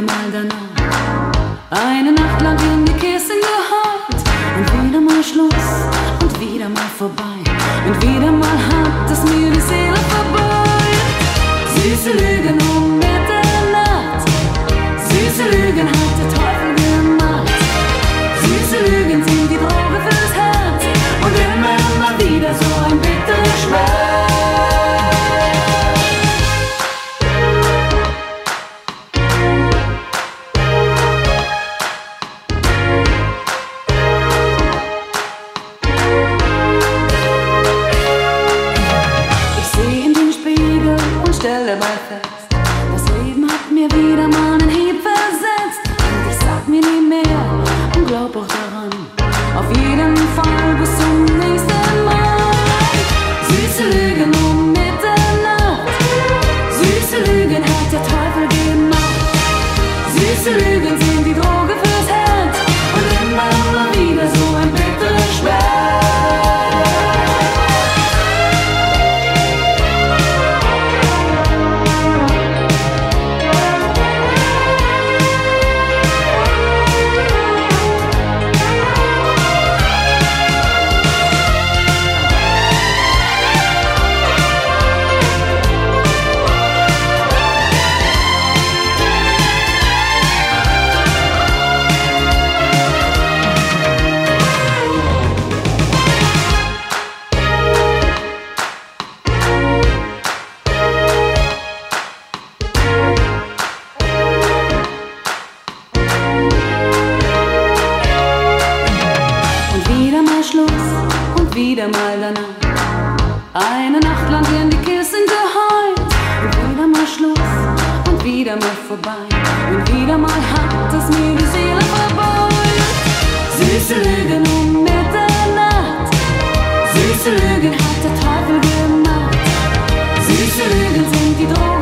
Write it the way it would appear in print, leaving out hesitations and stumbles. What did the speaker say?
mal danach. Eine Nacht lang in die Kissen geheult und wieder mal Schluss und wieder mal vorbei. Und wieder mal hat es mir die Seele verbeult. Süße Lügen um Mitternacht, süße Lügen hat der Teufel gemacht. Süße Lügen sind die Droge fürs Herz und immer wieder so ein bitterer Schmerz. Stelle mal fest, das Leben hat mir wieder mal einen Hieb versetzt. Und ich sag mir nie mehr und glaub auch daran, auf jeden Fall bis zum nächsten Mal. Süße Lügen um Mitternacht, süße Lügen hat der Teufel gemacht. Süße Lügen sind die Droge fürs Herz und immer wieder so ein bitterer Schmerz. Schluss und wieder mal danach. Eine Nacht lang in die Kissen geheult und wieder mal Schluss und wieder mal vorbei. Und wieder mal hat es mir die Seele verbeult. Süße Lügen um Mitternacht, süße Lügen hat der Teufel gemacht. Süße Lügen sind die Drogen